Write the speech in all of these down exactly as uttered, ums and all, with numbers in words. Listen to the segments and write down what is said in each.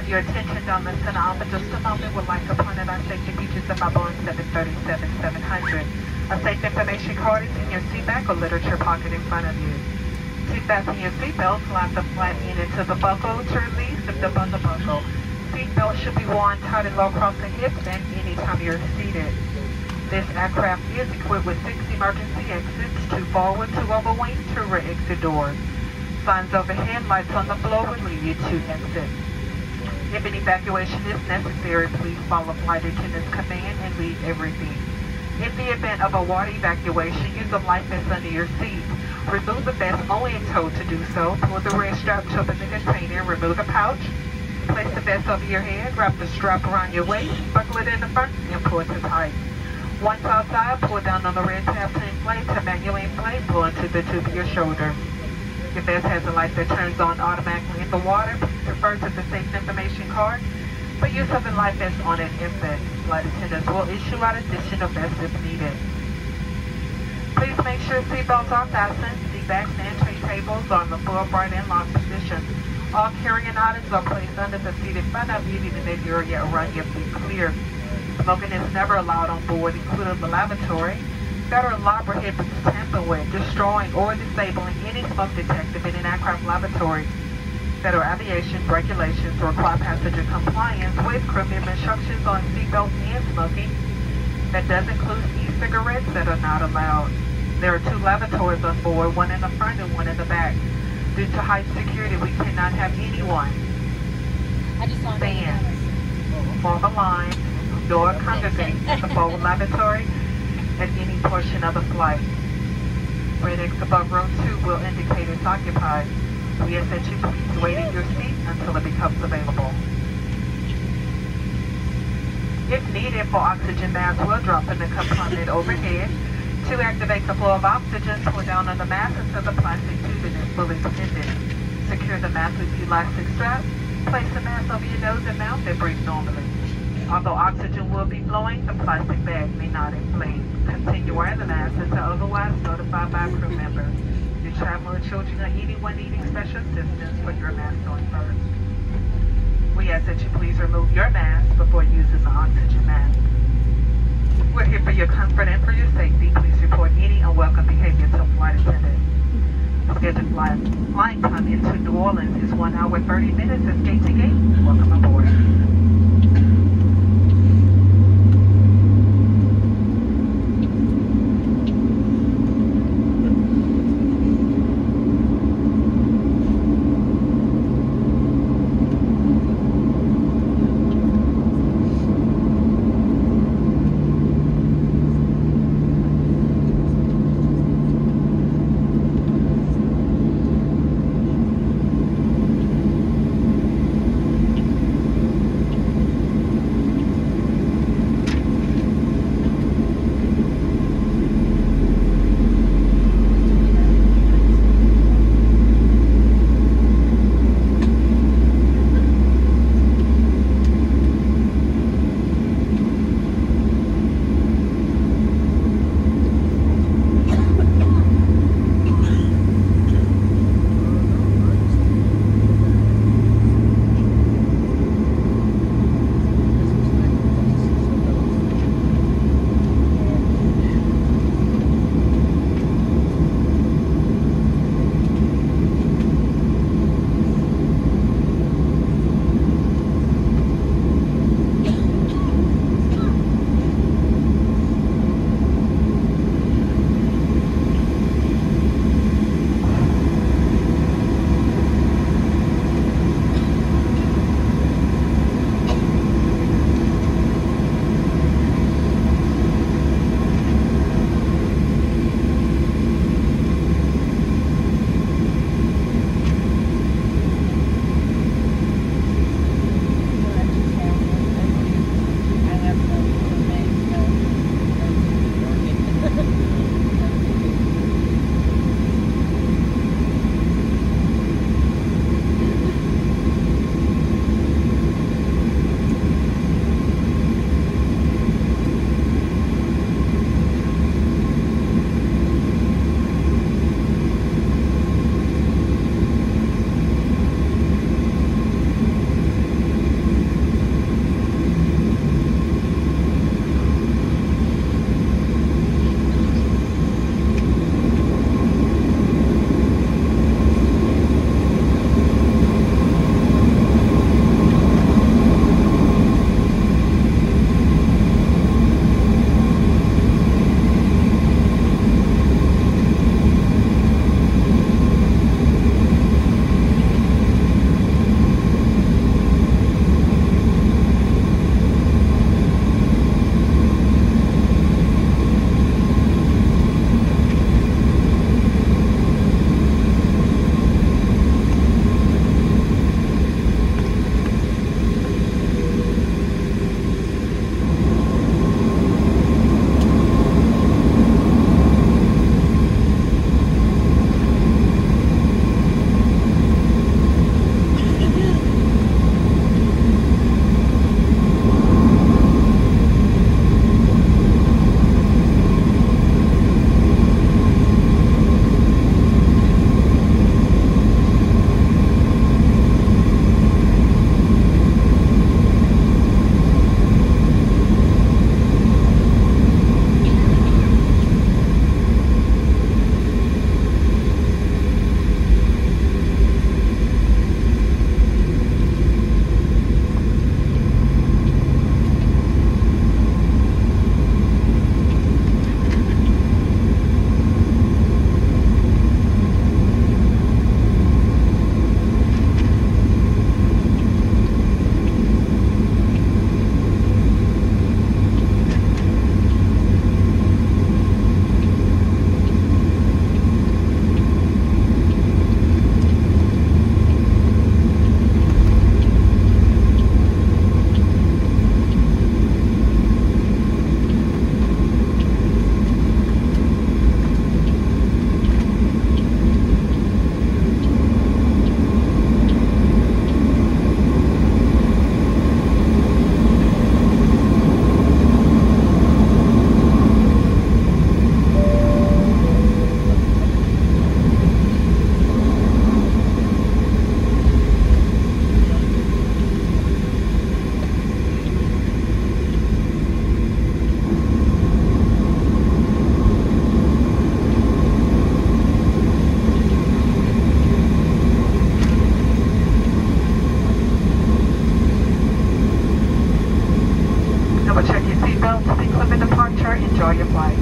have your attention down the center aisle for just a moment. Would like to point out our safety features of our Boeing seven thirty-seven seven hundred. A safe information card is in your seat back or literature pocket in front of you. To fasten your seatbelt, slide the flat end into the buckle. To release, lift up on the buckle. Seatbelt should be worn tight and low across the hips and anytime you're seated. This aircraft is equipped with six emergency exits, two forward, two over wing, two rear exit doors. Signs overhead, lights on the floor will lead you to exit. If an evacuation is necessary, please follow flight attendant's command and leave everything. In the event of a water evacuation, use a life vest under your seat. Remove the vest only if told to do so. Pull the red strap to open the container. Remove the pouch. Place the vest over your head. Wrap the strap around your waist. Buckle it in the front and pull it to tight. Once outside, pull down on the red tab to inflate. To manually inflate, pull into the tube of your shoulder. Your vest has a light that turns on automatically in the water. Please refer to the safety information card for use of the life vest on an infant. Flight attendants will issue out additional vests if needed. Please make sure seatbelts are fastened. Seat backs and tray tables are in the full bright and locked position. All carrying items are placed under the seat in front of you, leaving the area around your feet clear. Smoking is never allowed on board, including the lavatory. Federal law prohibits tampering with, destroying, or disabling any smoke detector in an aircraft lavatory. Federal aviation regulations require passenger compliance with crew member instructions on seatbelts and smoking. That does include e-cigarettes that are not allowed. There are two lavatories on board, one in the front and one in the back. Due to high security, we cannot have anyone stand, form a line, nor congregate at the forward lavatory at any portion of the flight. Red X above row two will indicate it's occupied. We ask that you please wait in your seat until it becomes available. If needed, for oxygen masks will drop in the compartment overhead. To activate the flow of oxygen, pull down on the mask until the plastic tubing is fully extended. Secure the mask with elastic straps. Place the mask over your nose and mouth and breathe normally. Although oxygen will be flowing, the plastic bag may not inflate. Continue wearing the mask until otherwise notified by a crew member. Your child or children or anyone needing special assistance, put your mask on first. We ask that you please remove your mask before using the oxygen mask. We're here for your comfort and for your safety. Please report any unwelcome behavior to a flight attendant. Scheduled flight, flight time into New Orleans is one hour thirty minutes at gate to gate. Welcome aboard. Enjoy your flight.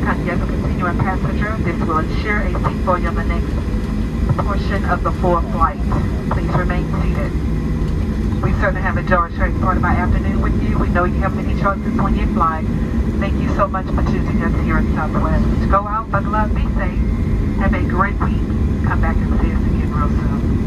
As a continuing passenger, this will ensure a seat for you on the next portion of the full flight. Please remain seated. We certainly have enjoyed sharing part of our afternoon with you. We know you have many choices when you fly. Thank you so much for choosing us here at Southwest. Go out, buckle up, be safe. Have a great week. Come back and see us again real soon.